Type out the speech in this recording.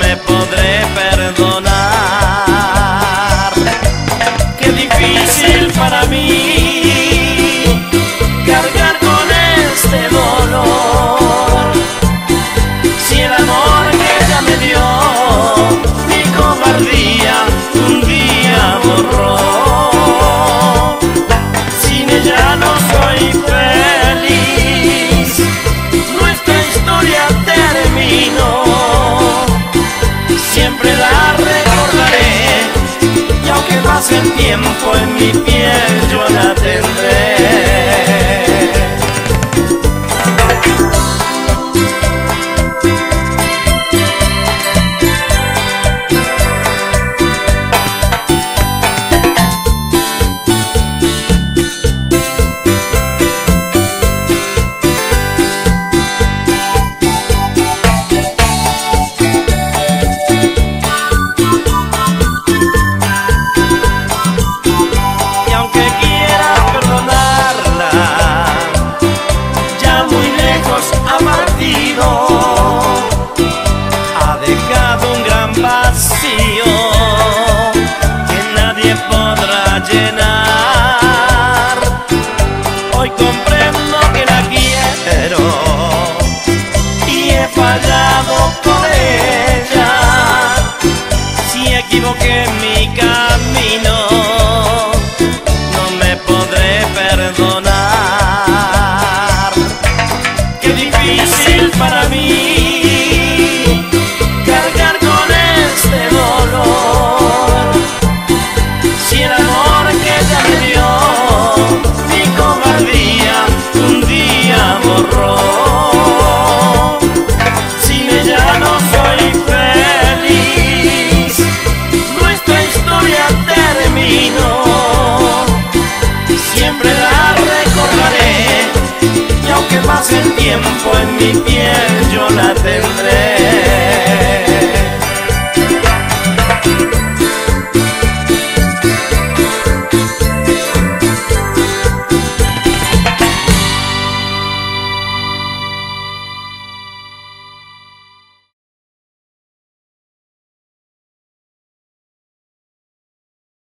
le podré perdonar. Qué difícil para mí cargar con este dolor, si el amor que ella me dio, mi cobardía un día borró. Sin ella no soy feliz, nuestra historia terminó. Siempre la recordaré, y aunque pase el tiempo en mi piel yo la tendré. Ha dejado un gran vacío que nadie podrá llenar. Hoy comprendo que la quiero y he fallado con ella. Si equivoqué mi